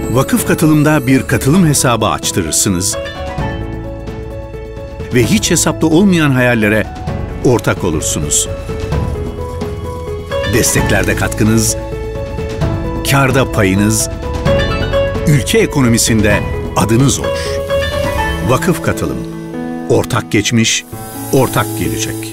Vakıf Katılım'da bir katılım hesabı açtırırsınız ve hiç hesapta olmayan hayallere ortak olursunuz. Desteklerde katkınız, kârda payınız, ülke ekonomisinde adınız olur. Vakıf Katılım, ortak geçmiş, ortak gelecek.